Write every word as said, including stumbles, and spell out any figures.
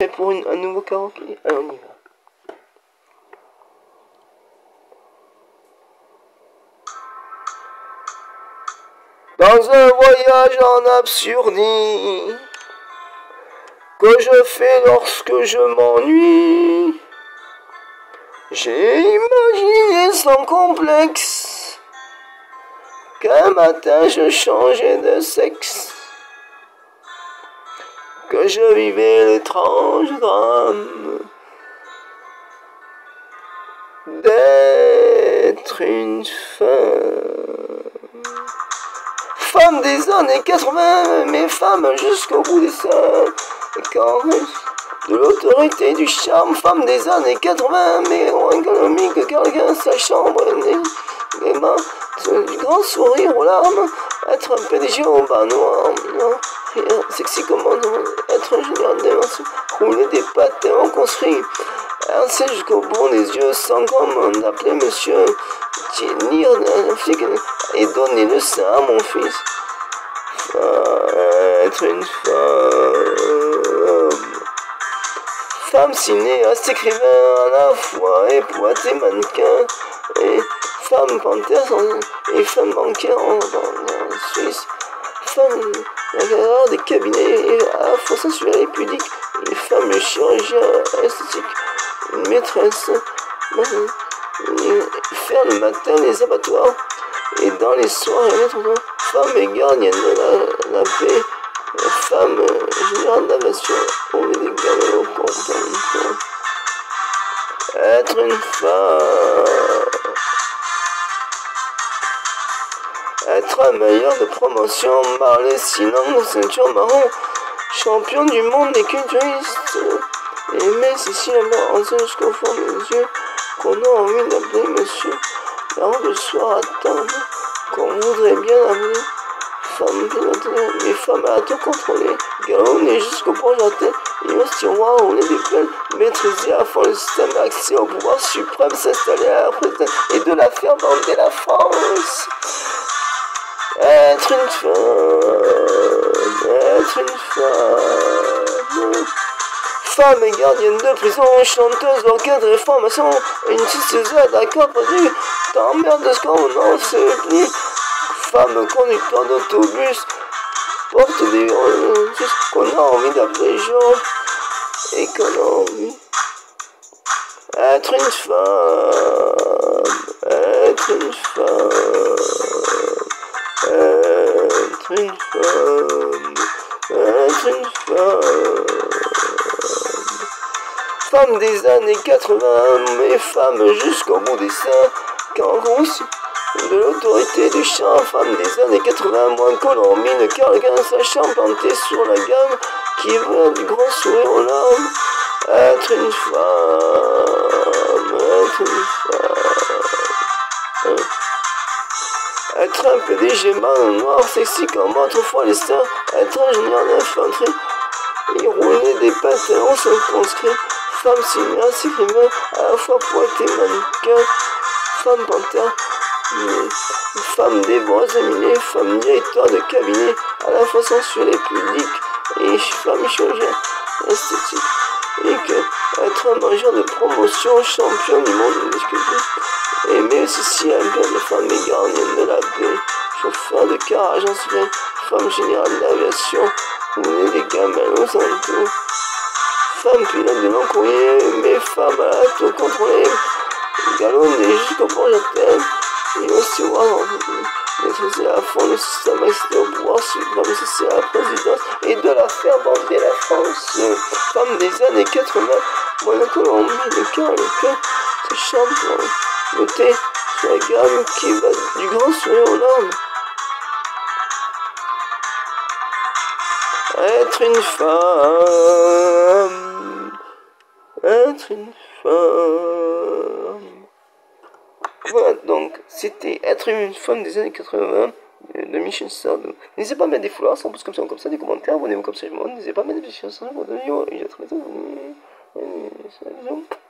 pour une, un nouveau karaoké. Allez, on y va. Dans un voyage en absurdie que je fais lorsque je m'ennuie, j'ai imaginé sans complexe qu'un matin je changeais de sexe, que je vivais l'étrange drame d'être une femme. Femme des années quatre-vingts, mais femme jusqu'au bout des seins, quand de l'autorité du charme, femme des années quatre-vingts, mais économique, quelqu'un sa chambre, les, les mains, du grand sourire aux larmes, être un P D G au bas noir, rien, sexy comment être ingénieur de dimension, rouler des pattes en construit, avancer jusqu'au bout des yeux, sans comme on appelait monsieur, tenir un flic et donner le sein à mon fils. Être une femme, femme cinéaste, écrivain à la fois, et poète et mannequin, et femme panthère et femme bancaire en, en, en Suisse, femme la des cabinets et à la fois sensuelle et pudique, et femme le chirurgien esthétique, une maîtresse, faire le matin les abattoirs et dans les soirs et les trottoirs, femme et gardienne de la, la paix, femme euh, générale d'aviation, on est des gamins au compte. Être une femme, être un meilleur de promotion, Marley Sinon, ceinture marron, champion du monde des culturistes, aimer Cécile la mort jusqu'au fond des yeux, qu'on a envie d'appeler monsieur, la robe le soir à table, qu'on voudrait bien amener, femme piloter, les femmes à tout contrôler, galonner jusqu'au projecteur, et au tiroir où les déplaines, maîtriser à fond le système, accès au pouvoir suprême, s'installer à la présidence, et de la faire bander la France. Être une femme, être une femme, femme et gardienne de prison, chanteuse d'orchestre et formation, une tisseuse d'accord perdu, t'emmerde de ce qu'on n'en sait plus, femme conducteur d'autobus, porte des euh, qu'on a envie d'appeler jour, et qu'on a envie. Être une femme, être une femme, être une femme, être une femme. Femme des années quatre-vingts, mais femme jusqu'au bout des seins, quand rousse de l'autorité du chant, femme des années quatre-vingts, moins colombine, quelqu'un sachant planter sur la gamme, qui veut du grand sourire aux larmes, être une femme, être une femme, être un P D G man noir, sexy comme autrefois les stars, être ingénieur d'infanterie, et rouler des patins circonscrits, femme cinéaste, écrivain, à la fois poète et mannequin, femme panthère, femme dévoreuse éminée, femme directeur de cabinet, à la fois sensuelle et pudique, et femme chirurgien esthétique, et que être un mangeur de promotion, champion du monde des sculptures, aimer ceci un peu de femme et gardienne de la paix, chauffeur de car, agent secret, femme générale d'aviation, rouler des gamins aux alentours, femme pilote de long courrier, mais femme à la tout contrôlée, galonner jusqu'au projecteur, et aussi voir maîtriser à fond le système, accéder au pouvoir suprême, c'est la présidence, et de la faire bander la France. Femme des années quatre-vingts, moi la Colombie, le cœur, le cœur, se chante pour le thé sur la gamme qui va du grand sourire aux larmes. Être une femme, être une femme. Voilà, donc c'était Être une femme des années quatre-vingts de Michel Sardou. N'hésitez pas à mettre des foulards, sans plus comme ça, comme ça, des commentaires, abonnez-vous comme ça, je m'en. N'hésitez pas à mettre des petits choses, je vais être